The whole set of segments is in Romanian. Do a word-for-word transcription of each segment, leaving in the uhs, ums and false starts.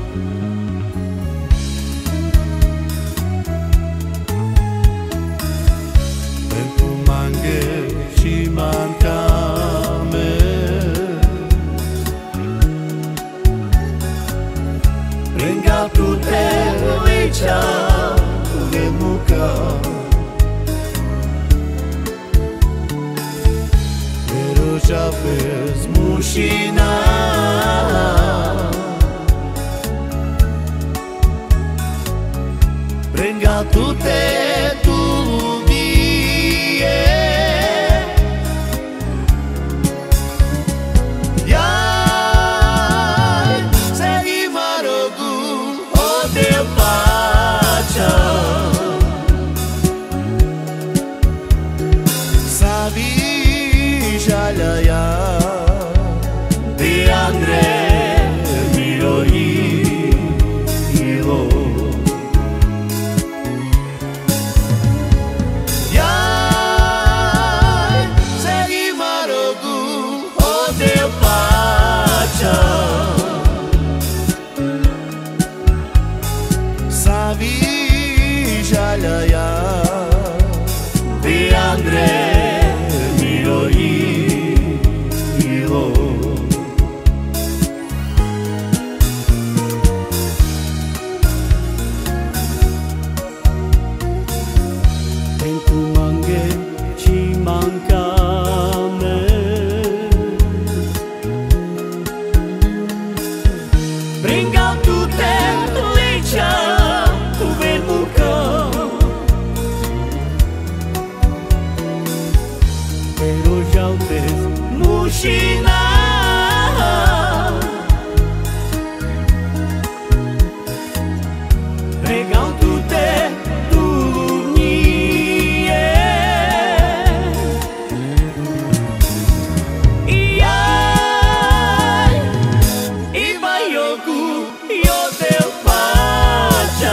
Pentru manghe și mancame, pringa putelicea de muca, pero já fez mushina. Prenga tutte tu vie, Yai segui marogu o te pacha, sabi jalaya de Andre miroi ilo. Savi jalaya de Andre miroi ilo. Pentru manghe și mancame, pringa tutte licea tu ven muca, pero já o tens mushina. Pregam tutte tu nie, Iai I baioku io te pacha,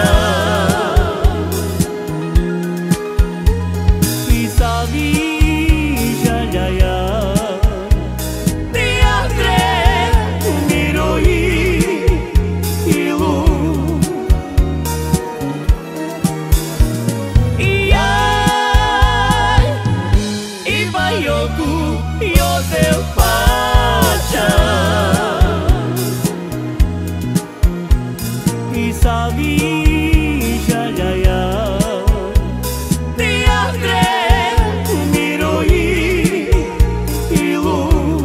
Isavi jalaya de Andre miroi ilu. Iai I baioku io te pacha, Isavi jalaya de Andre miroi ilu.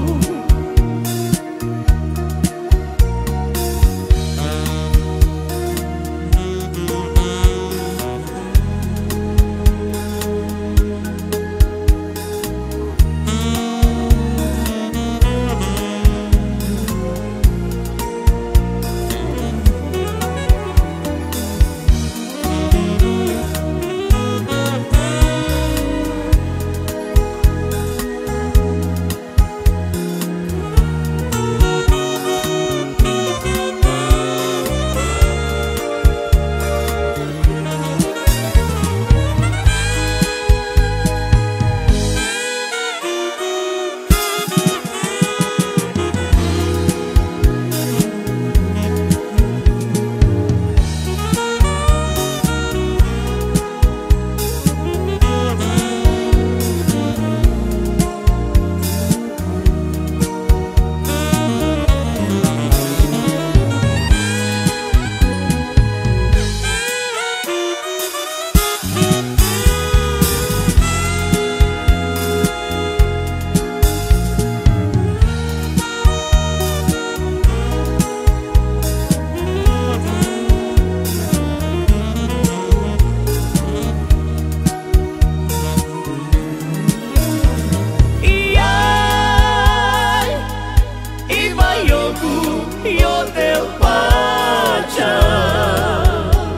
Io te pacha,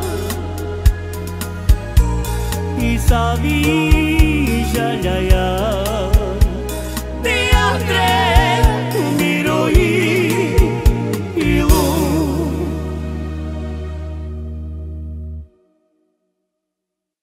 Isavi jalaya